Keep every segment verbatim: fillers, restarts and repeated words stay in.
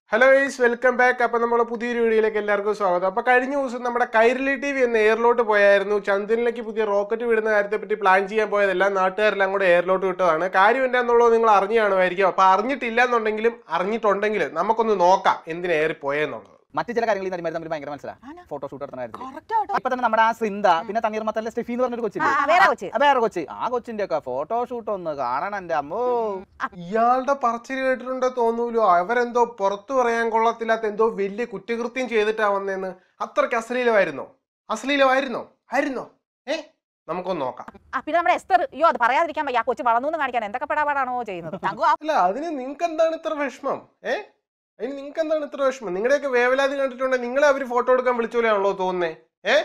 Hello guys, welcome back. അപ്പോൾ നമ്മൾ പുതിയൊരു വീഡിയോയിലേക്ക് എല്ലാവർക്കും സ്വാഗതം. അപ്പോൾ കഴിഞ്ഞ ദിവസം നമ്മുടെ കൈരളി ടിവി എന്ന എയർലോട്ട് പോയായിരുന്നു. ചന്ദ്രനിലേക്ക് പുതിയ റോക്കറ്റ് വിടുന്ന കാര്യത്തെപ്പറ്റി പ്ലാൻ ചെയ്യാൻ പോയതെല്ലാം നാട്ടുകാരെല്ലാം കൂടെ എയർലോട്ട് വിട്ടതാണ്. കാര്യം എന്താണെന്നുള്ളത് നിങ്ങൾ അറിഞ്ഞു കാണുമായിരിക്കും. അപ്പോൾ അറിഞ്ഞിട്ടില്ല എന്നുണ്ടെങ്കിലും അറിഞ്ഞിട്ടുണ്ടെങ്കിലും നമുക്കൊന്ന് നോക്കാം എന്തിനാ എയറി പോയെന്നുള്ളത്. മറ്റു ചില കാര്യങ്ങളിൽ നിന്ന് തമ്മിൽ ഭയങ്കര മനസ്സിലാണ് ഫോട്ടോഷൂട്ട് നടത്തുന്ന ഇപ്പൊ തന്നെ നമ്മുടെ ആ ശ്രിന്ദ പിന്നെ തണ്ണീർമത്തലിലെ സ്റ്റെഫി എന്ന് പറഞ്ഞൊരു കൊച്ചില്ലേ വേറെ കൊച്ചി ആ കൊച്ചിന്റെ ഒക്കെ ഫോട്ടോഷൂട്ട് ഒന്ന് കാണണം എന്റെ അമ്മോ. ഇയാളുടെ പറച്ചിൽ കേട്ടിട്ടുണ്ടോ തോന്നൂലോ, അവരെന്തോ പുറത്തു പറയാൻ കൊള്ളത്തില്ലാത്ത എന്തോ വലിയ കുറ്റകൃത്യം ചെയ്തിട്ടാ വന്നേന്ന്. അത്രയ്ക്ക് അശ്ലീലമായിരുന്നോ അശ്ലീലമായിരുന്നോ ആയിരുന്നോ ഏ നമുക്കൊന്ന് നോക്കാം. പിന്നെ നമ്മുടെ എസ്തർ അയ്യോ അത് പറയാതിരിക്കാൻ വയ്യ, കൊച്ചു വളർന്നു കാണിക്കാൻ എന്തൊക്കെ പെടാപാടാണോ ചെയ്യുന്നത്. അല്ല അതിന് നിങ്ങൾക്ക് എന്താണ് ഇത്ര വിഷമം? ഏ അതിന് നിങ്ങൾക്ക് എന്താണ് ഇത്ര വിഷമം? നിങ്ങളുടെയൊക്കെ വേവലാതി കണ്ടിട്ടുണ്ടെങ്കിൽ നിങ്ങളെ അവര് ഫോട്ടോ എടുക്കാൻ വിളിച്ചോലെയാണല്ലോ തോന്നുന്നേ. ഏ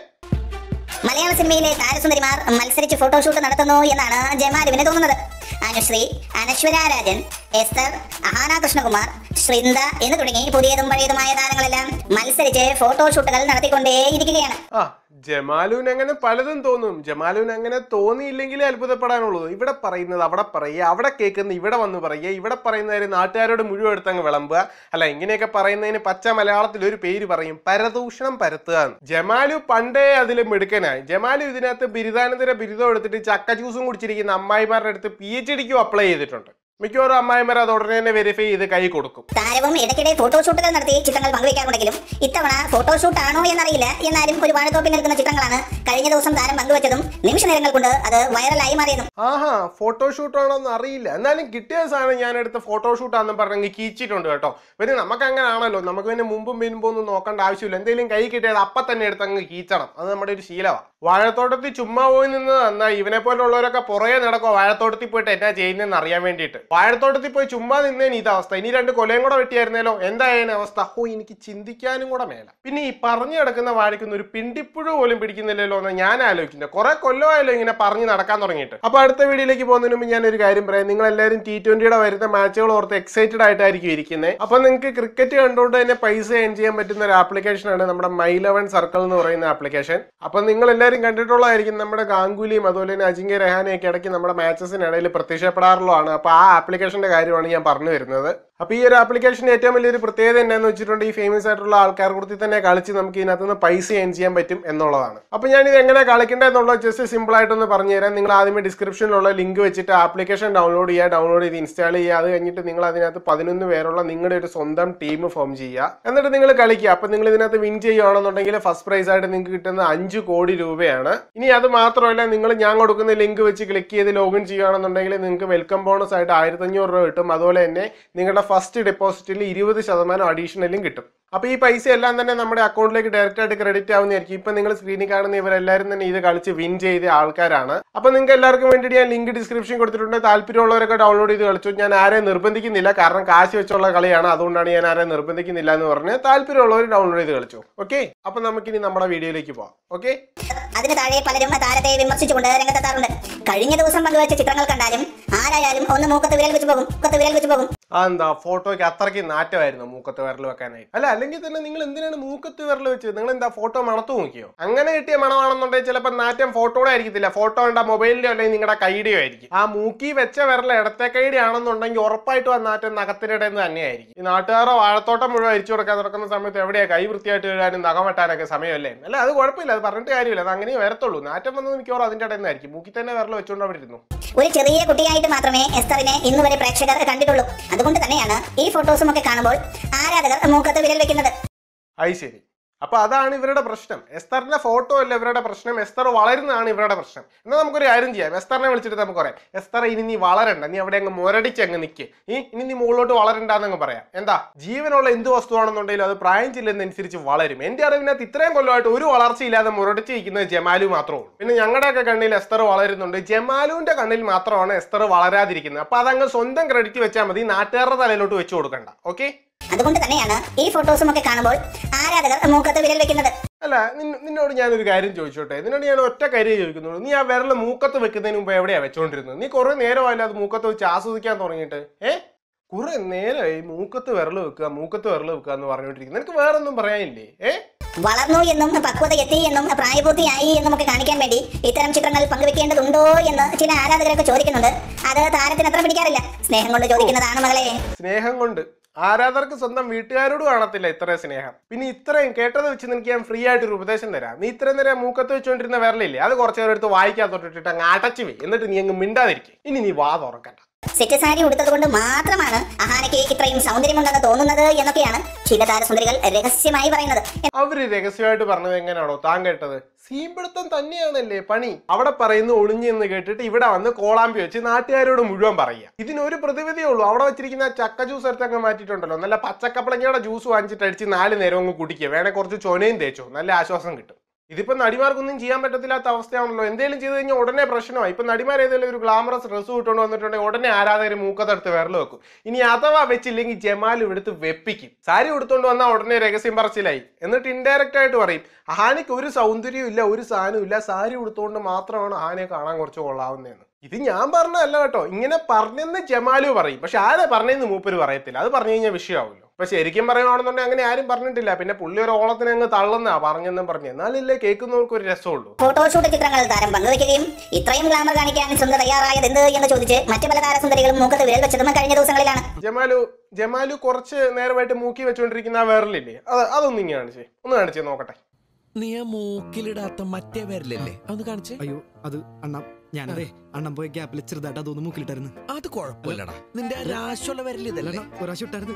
മലയാള സിനിമയിലെ താരസുന്ദരിമാർ മത്സരിച്ച് ഫോട്ടോഷൂട്ട് നടത്തുന്നു എന്നാണ് ജമാലുവിന് തോന്നുന്നത്. അനുശ്രീ, അനശ്വര രാജൻ, എസ്തർ, അഹാന കൃഷ്ണകുമാർ, ശ്രിന്ദ എന്ന് തുടങ്ങി പുതിയതും പഴയതുമായ താരങ്ങളെല്ലാം മത്സരിച്ച് ഫോട്ടോഷൂട്ടുകൾ നടത്തിക്കൊണ്ടേയിരിക്കുകയാണ്. ആ ജമാലുവിന് അങ്ങനെ പലതും തോന്നും. ജമാലുവിന് അങ്ങനെ തോന്നിയില്ലെങ്കിലേ അത്ഭുതപ്പെടാനുള്ളൂ. ഇവിടെ പറയുന്നത് അവിടെ പറയുക, അവിടെ കേൾക്കുന്ന ഇവിടെ വന്ന് പറയുക, ഇവിടെ പറയുന്നവര് നാട്ടുകാരോട് മുഴുവൻ എടുത്തങ്ങ് വിളമ്പുക. അല്ല ഇങ്ങനെയൊക്കെ പറയുന്നതിന് പച്ച മലയാളത്തിൽ ഒരു പേര് പറയും, പരദൂഷണം പരത്തുക. ജമാലു പണ്ടേ അതിൽ മിടുക്കനായി. ജമാലു ഇതിനകത്ത് ബിരുദാനന്തര ബിരുദം എടുത്തിട്ട് ചക്ക ജ്യൂസും കുടിച്ചിരിക്കുന്ന അമ്മായിമാരുടെ അടുത്ത് പി എച്ച് ഡിക്കും അപ്ലൈ ചെയ്തിട്ടുണ്ട്. മിക്കവാറും അമ്മായിമാർ അത് ഉടനെ തന്നെ വെരിഫൈ ചെയ്ത് കൈ കൊടുക്കും. താരവും ഇടയ്ക്കിടെ ഫോട്ടോഷൂട്ടുകൾ നടത്തി ചിത്രങ്ങൾ പങ്കുവയ്ക്കാറുണ്ടെങ്കിലും ഇത്തവണ ഫോട്ടോഷൂട്ട് ആണോ എന്നറിയില്ല. എന്നാലും ഒരു വാഴത്തോപ്പിൽ നിൽക്കുന്ന ചിത്രങ്ങളാണ് കഴിഞ്ഞ ദിവസം താരം പങ്കുവച്ചതും നിമിഷ നേരങ്ങൾ കൊണ്ട് അത് വൈറലായി മാറിയതും. ആഹാ ഫോട്ടോഷൂട്ട് ആണോന്ന് അറിയില്ല, എന്നാലും കിട്ടിയ സാധനം ഞാൻ എടുത്ത് ഫോട്ടോഷൂട്ടാണെന്ന് പറഞ്ഞെങ്കിൽ കീച്ചിട്ടുണ്ട് കേട്ടോ. പിന്നെ നമുക്ക് അങ്ങനെ ആണല്ലോ, നമുക്ക് പിന്നെ മുമ്പും പിൻപും ഒന്നും നോക്കേണ്ട ആവശ്യമില്ല. എന്തെങ്കിലും കൈ കിട്ടിയത് അപ്പം തന്നെ എടുത്ത് അങ്ങ് കീച്ചണം, അത് നമ്മുടെ ഒരു ശീലമാണ്. വാഴത്തോട്ടത്തിൽ ചുമ്മാ പോയി നിന്ന് എന്നാ ഇവനെ പോലുള്ളവരൊക്കെ പുറകെ നടക്കുക വാഴത്തോട്ടത്തിൽ പോയിട്ട് എന്നാ ചെയ്യുന്നതെന്ന് അറിയാൻ വേണ്ടിയിട്ട്. വാഴത്തോട്ടത്തിൽ പോയി ചുമ്മാ നിന്നേന് ഇതവസ്ഥ, ഇനി രണ്ട് കൊലയും കൂടെ വെട്ടിയായിരുന്നല്ലോ എന്തായാലും അവസ്ഥ. ഓ എനിക്ക് ചിന്തിക്കാനും കൂടെ മേല. പിന്നെ ഈ പറഞ്ഞു കിടക്കുന്ന വാഴയ്ക്കുന്ന ഒരു പിണ്ടിപ്പുഴ പോലും പിടിക്കുന്നില്ലല്ലോ എന്ന് ഞാൻ ആലോചിക്കുന്നത്. കുറെ കൊല്ലമായല്ലോ ഇങ്ങനെ പറഞ്ഞു നടക്കാൻ തുടങ്ങിയിട്ട്. അപ്പൊ അടുത്ത വീഡിയോയിലേക്ക് പോകുന്നതിന് മുമ്പ് ഞാനൊരു കാര്യം പറയാം. നിങ്ങൾ എല്ലാവരും ടി ട്വന്റിയുടെ വരുന്ന മാച്ചുകൾ ഓർത്ത് എക്സൈറ്റഡ് ആയിട്ടായിരിക്കും ഇരിക്കുന്നത്. അപ്പൊ നിങ്ങൾക്ക് ക്രിക്കറ്റ് കണ്ടുകൊണ്ട് തന്നെ പൈസ ഏൺ ചെയ്യാൻ പറ്റുന്ന ഒരു ആപ്ലിക്കേഷനാണ് നമ്മുടെ മൈ ലെവൻ സർക്കിൾ എന്ന് പറയുന്ന ആപ്ലിക്കേഷൻ. അപ്പൊ നിങ്ങൾ എല്ലാവരും കണ്ടിട്ടുള്ളതായിരിക്കും, നമ്മുടെ ഗാംഗുലിയും അതുപോലെ തന്നെ അജിങ്ക്യ രഹാനെയൊക്കെ ഇടയ്ക്ക് നമ്മുടെ മാച്ചസിനിടയിൽ പ്രത്യക്ഷപ്പെടാറുള്ളതാണ്. അപ്പൊ ആ ആപ്ലിക്കേഷന്റെ കാര്യമാണ് ഞാൻ പറഞ്ഞു വരുന്നത്. അപ്പൊ ഈ ഒരു ആപ്ലിക്കേഷന്റെ ഏറ്റവും വലിയൊരു പ്രത്യേകത എന്താണെന്ന് വെച്ചിട്ടുണ്ട്, ഈ ഫേമസ് ആയിട്ടുള്ള ആൾക്കാർ കൂടി തന്നെ കളിച്ച് നമുക്ക് ഇതിനകത്ത് നിന്ന് പൈസ ഏൺ ചെയ്യാൻ പറ്റും എന്നുള്ളതാണ്. അപ്പൊ ഞാൻ ഇത് എങ്ങനെ കളിക്കേണ്ടത് എന്നുള്ളത് ജസ്റ്റ് സിമ്പിൾ ആയിട്ടൊന്ന് പറഞ്ഞു തരാം. നിങ്ങൾ ആദ്യമേ ഡിസ്ക്രിപ്ഷനിലുള്ള ലിങ്ക് വെച്ചിട്ട് ആപ്ലിക്കേഷൻ ഡൗൺലോഡ് ചെയ്യുക, ഡൗൺലോഡ് ചെയ്ത് ഇൻസ്റ്റാൾ ചെയ്യുക. അത് കഴിഞ്ഞിട്ട് നിങ്ങൾ അതിനകത്ത് പതിനൊന്ന് പേരുള്ള നിങ്ങളുടെ ഒരു സ്വന്തം ടീം ഫോം ചെയ്യുക, എന്നിട്ട് നിങ്ങൾ കളിക്കുക. അപ്പൊ നിങ്ങൾ ഇതിനകത്ത് വിൻ ചെയ്യുകയാണെന്നുണ്ടെങ്കിൽ ഫസ്റ്റ് പ്രൈസ് ആയിട്ട് നിങ്ങൾക്ക് കിട്ടുന്ന അഞ്ച് കോടി രൂപയാണ്. ഇനി അത് മാത്രമല്ല, നിങ്ങൾ ഞാൻ കൊടുക്കുന്ന ലിങ്ക് വെച്ച് ക്ലിക്ക് ചെയ്ത് ലോഗിൻ ചെയ്യുകയാണെന്നുണ്ടെങ്കിൽ നിങ്ങൾക്ക് വെൽക്കം ബോണസ് ആയിട്ട് ആയിരത്തി അഞ്ഞൂറ് രൂപ കിട്ടും. അതുപോലെ തന്നെ നിങ്ങളുടെ ഫസ്റ്റ് ഡെപ്പോസിറ്റിൽ ഇരുപത് ശതമാനം അഡീഷണലും കിട്ടും. അപ്പൊ ഈ പൈസ എല്ലാം തന്നെ നമ്മുടെ അക്കൗണ്ടിലേക്ക് ഡയറക്റ്റ് ആയിട്ട് ക്രെഡിറ്റ് ആവുന്നതായിരിക്കും. ഇപ്പൊ നിങ്ങൾ സ്ക്രീനിൽ കാണുന്ന ഇവരെല്ലാവരും തന്നെ ഇത് കളിച്ച് വിൻ ചെയ്ത ആൾക്കാരാണ്. അപ്പൊ നിങ്ങൾക്ക് എല്ലാവർക്കും വേണ്ടിയിട്ട് ഞാൻ ലിങ്ക് ഡിസ്ക്രിപ്ഷൻ കൊടുത്തിട്ടുണ്ട്. താല്പര്യമുള്ളവരൊക്കെ ഡൗൺലോഡ് ചെയ്ത് കളിച്ചു. ഞാൻ ആരെയും നിർബന്ധിക്കുന്നില്ല, കാരണം കാശ് വെച്ചുള്ള കളിയാണ്, അതുകൊണ്ടാണ് ഞാൻ ആരെയും നിർബന്ധിക്കുന്നില്ല എന്ന് പറഞ്ഞ് താല്പര്യമുള്ളവർ ഡൗൺലോഡ് ചെയ്ത് കളിച്ചു. ഓക്കെ, അപ്പൊ നമുക്കിനി നമ്മുടെ വീഡിയോയിലേക്ക് പോവാം. ഓക്കെ, അതിന് താഴെ പലരും താരത്തെ വിമർശിച്ചുകൊണ്ട് രംഗത്തെത്താറുണ്ട്. കഴിഞ്ഞ ദിവസം പങ്കുവച്ച ചിത്രങ്ങൾ കണ്ടാലും ആരായാലും ഒന്ന് മൂക്കത്ത് വിരൽ വെച്ച് പോകും മൂക്കത്ത് വിരൽ വെച്ച് പോകും ആ എന്താ ഫോട്ടോയ്ക്ക് അത്രയ്ക്ക് നാറ്റമായിരുന്നു മൂക്കത്ത് വിരൽ വെക്കാനായിട്ട്? അല്ല അല്ലെങ്കിൽ തന്നെ നിങ്ങൾ എന്തിനാണ് മൂക്കത്ത് വിരൽ വെച്ചത്? നിങ്ങൾ എന്താ ഫോട്ടോ മണത്തു നോക്കിയോ? അങ്ങനെ കിട്ടിയ മണമാണെന്നുണ്ടെങ്കിൽ ചിലപ്പോൾ നാറ്റം ഫോട്ടോയുടെ ആയിരിക്കത്തില്ല, ഫോട്ടോ കണ്ട മൊബൈലിന്റെ അല്ലെങ്കിൽ നിങ്ങളുടെ കൈയുടെയോ ആയിരിക്കും. ആ മൂക്കി വെച്ച വിരൽ ഇടത്തെ കൈയുടെ ആണെന്നുണ്ടെങ്കിൽ ഉറപ്പായിട്ടും ആ നാറ്റം നഖത്തിനിടെ നിന്ന് തന്നെയായിരിക്കും. ഈ നാട്ടുകാരോ വാഴത്തോട്ടം മുഴുവൻ അരിച്ചു കൊടുക്കാൻ നടക്കുന്ന സമയത്ത് എവിടെയാ കൈ വൃത്തിയായിട്ട് എഴുതാനും നഖം വെട്ടാനൊക്കെ സമയമല്ലേ? അല്ല അത് കുഴപ്പമില്ല, അത് പറഞ്ഞിട്ട് കാര്യമില്ല, അത് അങ്ങനെ വരത്തുള്ളൂ. നാറ്റം വന്നത് മിക്കവാറും അതിന്റെ ഇടയിൽ നിന്നായിരിക്കും. മൂക്കി തന്നെ വിരൽ വെച്ചുകൊണ്ട് അവിടെ ഇരുന്നു. ഒരു ചെറിയ കുട്ടിയായിട്ട് മാത്രമേ എസ്തറിനെ ഇന്ന് വരെ പ്രേക്ഷകർ കണ്ടിട്ടുള്ളൂ. അതുകൊണ്ട് തന്നെയാണ് ഈ ഫോട്ടോസും ഒക്കെ കാണുമ്പോൾ ആരാധകർ മൂക്കത്ത് വിരൽ വെക്കുന്നത്. അത് ശരി, അപ്പൊ അതാണ് ഇവരുടെ പ്രശ്നം. എസ്തറിന്റെ ഫോട്ടോ അല്ല ഇവരുടെ പ്രശ്നം, എസ്തർ വളരുന്നതാണ് ഇവരുടെ പ്രശ്നം. എന്നാൽ നമുക്കൊരു കാര്യം ചെയ്യാം, എസ്തറിനെ വിളിച്ചിട്ട് നമുക്ക് പറയാം, എസ്തർ ഇനി നീ വളരണ്ട, നീ അവിടെ അങ്ങ് മുരടിച്ച് അങ്ങ് നിൽക്ക്, ഈ ഇനി നീ മുകളിലോട്ട് വളരണ്ടെന്നങ്ങ് പറയാം. എന്താ, ജീവനുള്ള എന്ത് വസ്തുവാണെന്നുണ്ടെങ്കിലും അത് പ്രായം ചെല്ലുന്നതനുസരിച്ച് വളരും. എന്റെ അറിവിനകത്ത് ഇത്രയും കൊല്ലമായിട്ട് ഒരു വളർച്ചയില്ലാതെ മുരടിച്ചിരിക്കുന്നത് ജമാലു മാത്രമേ ഉള്ളൂ. പിന്നെ ഞങ്ങളുടെയൊക്കെ കണ്ണിൽ എസ്തർ വളരുന്നുണ്ട്, ജമാലുവിന്റെ കണ്ണിൽ മാത്രമാണ് എസ്തർ വളരാതിരിക്കുന്നത്. അപ്പൊ അതങ്ങ് സ്വന്തം ക്രെഡിറ്റ് വെച്ചാൽ മതി, നാട്ടുകാരുടെ തലയിലോട്ട് വെച്ച് കൊടുക്കണ്ട. ഓക്കെ, അതുകൊണ്ട് തന്നെയാണ് ഈ ഫോട്ടോസും ഒക്കെ കാണുമ്പോൾ ആരാധകർ മൂക്കത്ത് വിരൽ വെക്കുന്നത്. അല്ല നിന്നോട് ഞാനൊരു കാര്യം ചോദിച്ചോട്ടെ, നിന്നോട് ഞാൻ ഒറ്റ കാര്യം ചോദിക്കുന്നുള്ളൂ. നീ ആ വിരൽ മൂക്കത്ത് വെക്കുന്നതിന് മുമ്പ് എവിടെയാ വെച്ചോണ്ടിരുന്നത്? നീ കുറെ നേരമായില്ല അത് മൂക്കത്ത് വെച്ച് ആസ്വദിക്കാൻ തുടങ്ങിയിട്ട്. ഏഹ് കുറെ നേരമായി മൂക്കത്ത് വിരൽ വെക്കുക മൂക്കത്ത് വിരൽ വെക്കുക എന്ന് പറഞ്ഞോണ്ടിരിക്കുന്നു. നിനക്ക് വേറൊന്നും പറയാനില്ലേ? ഏഹ് വളർന്നു എന്നും പക്വത എത്തി എന്നും പ്രായപൂർത്തിയായി എന്നും ഒക്കെ കാണിക്കാൻ വേണ്ടി ഇത്തരം ചിത്രങ്ങൾ പങ്കുവെക്കേണ്ടതുണ്ടോ എന്ന് ചില ആരാധകരൊക്കെ ചോദിക്കുന്നുണ്ട്. അത് താരത്തിന് അത്ര പിടിക്കാറില്ല. സ്നേഹം കൊണ്ട് ചോദിക്കുന്നതാണ് മകളെ. സ്നേഹം കൊണ്ട് ആരാധകർക്ക് സ്വന്തം വീട്ടുകാരോട് കാണത്തില്ല ഇത്രയും സ്നേഹം. പിന്നെ ഇത്രയും കേട്ടത് വെച്ച് നിനക്ക് ഞാൻ ഫ്രീ ആയിട്ട് ഒരു ഉപദേശം തരാം. നീ ഇത്രയും നേരം മൂക്കത്ത് വെച്ചുകൊണ്ടിരുന്ന വിരലില്ലേ, അത് കുറച്ചു നേരം എടുത്ത് വായിക്കാത്തോട്ടിട്ട് അങ്ങ് അടച്ചു പോയി, എന്നിട്ട് നീ അങ്ങ് മിണ്ടാതിരിക്കും. ഇനി നീ വാ തുറക്കണ്ട. സെറ്റ് സാരി ഉടുത്തത് കൊണ്ട് മാത്രമാണ് അഹാനയ്ക്ക് ഇത്രയും സൗന്ദര്യമുണ്ടെന്ന് തോന്നുന്നത് എന്നൊക്കെയാണ് ചില താരസുന്ദരികൾ രഹസ്യമായി പറയുന്നത്. അവര് രഹസ്യമായിട്ട് പറഞ്ഞത് എങ്ങനെയാണോ താൻ കേട്ടത്? സീമ്പിടുത്തം തന്നെയാണല്ലേ പണി. അവിടെ പറയുന്നു ഒളിഞ്ഞെന്ന് കേട്ടിട്ട് ഇവിടെ വന്ന് കോളാമ്പി വെച്ച് നാട്ടുകാരോട് മുഴുവൻ പറയുക. ഇതിനൊരു പ്രതിവിധിയേ ഉള്ളൂ. അവിടെ വെച്ചിരിക്കുന്ന ചക്ക ജ്യൂസ് എടുത്തങ്ങ് മാറ്റിയിട്ടുണ്ടല്ലോ, നല്ല പച്ചക്കപ്പളങ്ങയുടെ ജ്യൂസ് വാങ്ങിച്ചിട്ട് അടിച്ച് നാല് നേരം അങ്ങ് കുടിക്കുക. വേണേ കുറച്ച് ചൊനയും തേച്ചോ, നല്ല ആശ്വാസം കിട്ടും. ഇതിപ്പോ നടിമാർക്കൊന്നും ചെയ്യാൻ പറ്റത്തില്ലാത്ത അവസ്ഥയാണല്ലോ. എന്തെങ്കിലും ചെയ്ത് കഴിഞ്ഞാൽ ഉടനെ പ്രശ്നമായി. ഇപ്പൊ നടിമാർ ഏതെങ്കിലും ഒരു ഗ്ലാമറസ് ഡ്രസ്സ് ഇട്ടുകൊണ്ട് വന്നിട്ടുണ്ടെങ്കിൽ ഉടനെ ആരാധകർ മൂക്കത്തെടുത്ത് വിരൽ വെക്കും. ഇനി അഥവാ വെച്ചില്ലെങ്കിൽ ജമാലും എടുത്ത് വെപ്പിക്കും. സാരി ഉടുത്തോണ്ട് വന്നാൽ ഉടനെ രഹസ്യം പറച്ചിലായി. എന്നിട്ട് ഇൻഡയറക്റ്റ് ആയിട്ട് പറയും അഹാനയ്ക്ക് ഒരു സൗന്ദര്യവും ഇല്ല, ഒരു സാധനവും ഇല്ല, സാരി ഉടുത്തോണ്ട് മാത്രമാണ് അഹാനയെ കാണാൻ കുറച്ച് കൊള്ളാവുന്നതെന്ന്. ഇത് ഞാൻ പറഞ്ഞതല്ല കേട്ടോ, ഇങ്ങനെ പറഞ്ഞെന്ന് ജമാലു പറയും. പക്ഷെ ആരെ പറഞ്ഞെന്ന് മൂപ്പര് പറയത്തില്ല. അത് പറഞ്ഞു കഴിഞ്ഞാൽ വിഷയമാവുമല്ലോ. അപ്പൊ ശരിക്കും പറയുകയാണെന്നുണ്ടെങ്കിൽ അങ്ങനെ ആരും പറഞ്ഞിട്ടില്ല. പിന്നെ പുള്ളി ഒരു ഓളത്തിന് അങ്ങ് തള്ളുന്നാ പറഞ്ഞെന്നും പറഞ്ഞു. എന്നാലല്ലേ കേൾക്കുന്നവർക്ക് ഒരു രസമുള്ളൂ. ഫോട്ടോഷൂട്ട് ചിത്രങ്ങൾ താരം പങ്കുവയ്ക്കുകയും ഇത്രയും ഗ്ലാമർ കാണിക്കാൻ സുന്ദർ തയ്യാറായത് എന്ത് എന്ന് ചോദിച്ച് മറ്റു പല താരസുന്ദരികളും മൂക്കത്ത് വിരൽ വെച്ചതും കഴിഞ്ഞ ദിവസങ്ങളിലാണ്. ജമാലു ജമാലു കുറച്ച് നേരമായിട്ട് മൂക്കി വെച്ചോണ്ടിരിക്കുന്ന ആ വിരലില്ലേ, അത് അതൊന്നും ഇങ്ങനെ കാണിച്ചേ, ഒന്ന് കാണിച്ചേ നോക്കട്ടെ. നീ ആ മൂക്കിലിടാത്ത മറ്റേ വിരലല്ലേ, അതൊന്ന് കാണിച്ചേ. അയ്യോ അത് അണ്ണ ഞാനതേ അണ്ണം പോയ ഗ്യാപ്പിൽ ചെറുതായിട്ട് അതൊന്ന് മൂക്കിലിട്ടായിരുന്നു. അത് കുഴപ്പമില്ലടാ, നിന്റെ രാശുള്ള വിരൽ ഇതല്ലേ. ഒരാശം ഇട്ടായിരുന്നു.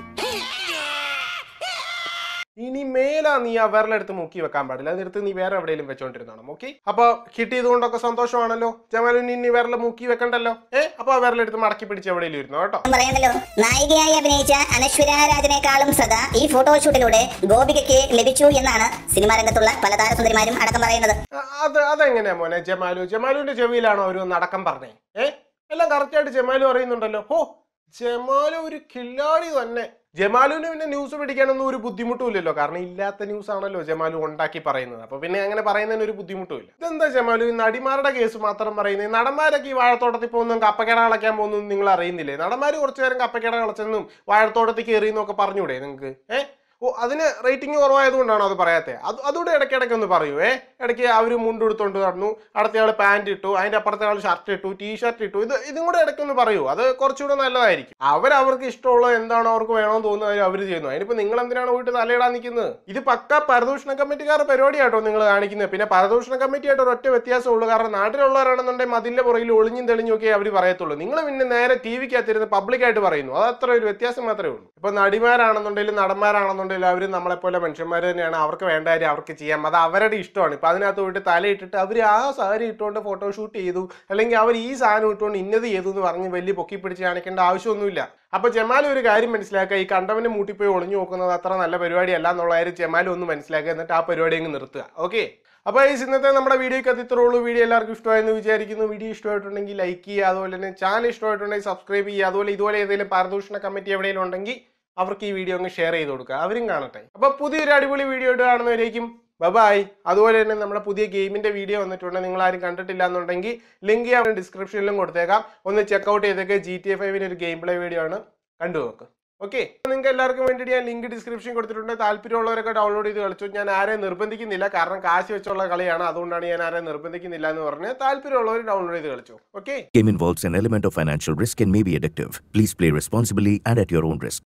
ഇനി മേലാ നീ ആ വിരലെടുത്ത് മുക്കി വെക്കാൻ പാടില്ല. അതെടുത്ത് നീ വേറെ എവിടെയെങ്കിലും വെച്ചോണ്ടിരുന്നാണ്. ഓക്കെ, അപ്പൊ കിട്ടിയത് കൊണ്ടൊക്കെ സന്തോഷമാണല്ലോ. ജമാലിന് ഇനി വിരൽ മുക്കി വെക്കണ്ടല്ലോ. ഏഹ് അപ്പൊ ആ വിരലെടുത്ത് മടക്കി പിടിച്ച് എവിടെയെങ്കിലും ഇരുന്നോ കേട്ടോ. പറയണ്ടല്ലോ, നായികയായി അഭിനയിച്ച അനശ്വര രാജനേക്കാളും ശ്രദ്ധ ഈ ഫോട്ടോഷൂട്ടിലൂടെ ഗോപികയ്ക്ക് ലഭിച്ചു എന്നാണ് സിനിമാ രംഗത്തുള്ള പല താരസുന്ദരിമാരും അടക്കം പറയുന്നത്. അത് അതെങ്ങനെയാ മോനെ ജമാലു? ജമാലുവിന്റെ ചെവിയിലാണോ ഒരു നടക്കം പറഞ്ഞേ? ഏഹ് എല്ലാം കറക്റ്റായിട്ട് ജമാലു അറിയുന്നുണ്ടല്ലോ. ഹോ, ജമാലു ഒരു കില്ലാടി തന്നെ. ജമാലുവിന് പിന്നെ ന്യൂസ് പിടിക്കാനൊന്നും ഒരു ബുദ്ധിമുട്ടും ഇല്ലല്ലോ, കാരണം ഇല്ലാത്ത ന്യൂസ് ആണല്ലോ ജമാലു ഉണ്ടാക്കി പറയുന്നത്. അപ്പൊ പിന്നെ അങ്ങനെ പറയുന്നതിന് ഒരു ബുദ്ധിമുട്ടും ഇല്ല. ഇതെന്താ ജമാലു നടിമാരുടെ കേസ് മാത്രം പറയുന്നത്? നടന്മാരൊക്കെ ഈ വാഴത്തോട്ടത്തിൽ പോകുന്നതും കപ്പക്കേട കളയ്ക്കാൻ പോകുന്നതും നിങ്ങൾ അറിയുന്നില്ലേ? നടന്മാര് കുറച്ചു നേരം കപ്പക്കേട കളച്ചെന്നും വാഴത്തോട്ടത്തിൽ കയറിയെന്നൊക്കെ പറഞ്ഞൂടെ നിങ്ങൾക്ക്? ഏഹ് ഓ, അതിന് റേറ്റിംഗ് കുറവായതുകൊണ്ടാണോ അത് പറയാത്തത്? അത് അതുകൂടെ ഇടയ്ക്കിടയ്ക്ക് ഒന്ന് പറയൂ. ഏ ഇടയ്ക്ക് അവർ മുണ്ടെടുത്തോണ്ട് നടന്നു, അടുത്തയാൾ പാൻറ് ഇട്ടു, അതിന്റെ അപ്പുറത്തെ ആൾ ഷർട്ട് ഇട്ടു, ടീഷർട്ട് ഇട്ടു. ഇത് ഇതും കൂടെ ഇടയ്ക്കൊന്ന് പറയൂ. അത് കുറച്ചുകൂടെ നല്ലതായിരിക്കും. അവരവർക്ക് ഇഷ്ടമുള്ളത് എന്താണോ അവർക്ക് വേണമെന്ന് തോന്നുന്നത് അവർ ചെയ്യുന്നു. അതിനിപ്പോ നിങ്ങൾ എന്തിനാണ് പോയിട്ട് തലയിടാൻ നിൽക്കുന്നത്? ഇത് പക്ക പരദൂഷണ കമ്മിറ്റിക്കാരുടെ പരിപാടിയാട്ടോ നിങ്ങൾ കാണിക്കുന്നത്. പിന്നെ പരദൂഷണ കമ്മിറ്റിയായിട്ട് ഒരൊറ്റ വ്യത്യാസമുള്ളൂ. കാരണം നാട്ടിലുള്ളവരാണെന്നുണ്ടെങ്കിൽ മതിലിന്റെ പുറകിൽ ഒളിഞ്ഞും തെളിഞ്ഞും ഒക്കെ അവർ പറയത്തുള്ളൂ. നിങ്ങൾ പിന്നെ നേരെ ടി വിക്കകത്തിരുന്ന് പബ്ലിക്കായിട്ട് പറയുന്നു. അത് അത്ര ഒരു വ്യത്യാസം മാത്രമേ ഉള്ളൂ. ഇപ്പൊ നടിമാരാണെന്നുണ്ടെങ്കിലും നടന്മാരാണെന്നുണ്ടെങ്കിലും അവർ നമ്മളെപ്പോലെ മനുഷ്യന്മാർ തന്നെയാണ്. അവർക്ക് വേണ്ട കാര്യം അവർക്ക് ചെയ്യാം. അത് അവരുടെ ഇഷ്ടമാണ്. ഇപ്പൊ അതിനകത്ത് പോയിട്ട് തലയിട്ടിട്ട് അവർ ആ സാരി ഇട്ടുകൊണ്ട് ഫോട്ടോഷൂട്ട് ചെയ്തു, അല്ലെങ്കിൽ അവർ ഈ സാധനം ഇട്ടുകൊണ്ട് ഇന്നത് ചെയ്തു എന്ന് പറഞ്ഞ് വലിയ പൊക്കി പിടിച്ച് കാണിക്കേണ്ട ആവശ്യമൊന്നുമില്ല. അപ്പൊ ജമാൽ ഒരു കാര്യം മനസ്സിലാക്കുക, ഈ കണ്ടവന്റെ മൂട്ടിപ്പോയി ഒളിഞ്ഞു നോക്കുന്നത് അത്ര നല്ല പരിപാടിയല്ല എന്നുള്ള കാര്യം ജമാൽ ഒന്ന് മനസ്സിലാക്കുക. എന്നിട്ട് ആ പരിപാടി അങ്ങ് നിർത്തുക. ഓക്കെ, അപ്പോൾ ഈ ഇന്നത്തെ നമ്മുടെ വീഡിയോക്ക് അത് ഇത്രേ ഉള്ളൂ. വീഡിയോ എല്ലാവർക്കും ഇഷ്ടമായെന്ന് വിചാരിക്കുന്നു. വീഡിയോ ഇഷ്ടമായിട്ടുണ്ടെങ്കിൽ ലൈക്ക് ചെയ്യുക, അതുപോലെ തന്നെ ചാനൽ ഇഷ്ടമായിട്ടുണ്ടെങ്കിൽ സബ്സ്ക്രൈബ് ചെയ്യുക. അതുപോലെ ഇതുപോലെ ഏതെങ്കിലും പാരദൂഷണ കമ്മിറ്റി എവിടെയെങ്കിലും ഉണ്ടെങ്കിൽ അവർക്ക് ഈ വീഡിയോ അങ്ങ് ഷെയർ ചെയ്ത് കൊടുക്കുക, അവരും കാണട്ടെ. അപ്പോൾ പുതിയൊരു അടിപൊളി വീഡിയോ ഇട്ട് കാണുന്നവരേക്കും ബൈ. അതുപോലെ തന്നെ നമ്മുടെ പുതിയ ഗെയിമിന്റെ വീഡിയോ വന്നിട്ടുണ്ട്. നിങ്ങൾ ആരും കണ്ടിട്ടില്ല എന്നുണ്ടെങ്കിൽ ലിങ്ക് ഞാൻ ഡിസ്ക്രിപ്ഷനിലും കൊടുത്തേക്കാം. ഒന്ന് ചെക്കൗട്ട് ചെയ്തേക്ക്. ജി ടി എ ഫൈവിന് ഒരു ഗെയിം പ്ലേ വീഡിയോ ആണ്, കണ്ടു നോക്ക്. ഓക്കെ, നിങ്ങൾക്ക് എല്ലാവർക്കും വേണ്ടിയിട്ട് ഞാൻ ലിങ്ക് ഡിസ്ക്രിപ്ഷൻ കൊടുത്തിട്ടുണ്ട്. താല്പര്യമുള്ളവരൊക്കെ ഡൗൺലോഡ് ചെയ്ത് കളിച്ചു. ഞാൻ ആരെയും നിർബന്ധിക്കുന്നില്ല, കാരണം കാശ് വെച്ചുള്ള കളിയാണ്. അതുകൊണ്ടാണ് ഞാൻ ആരെയും നിർബന്ധിക്കുന്നില്ല എന്ന് പറഞ്ഞ് താല്പര്യമുള്ളവർ ഡൗൺലോഡ് ചെയ്ത് കളിച്ചു. Okay. Game involves an element of financial risk and may be addictive. Please play responsibly and at your own risk.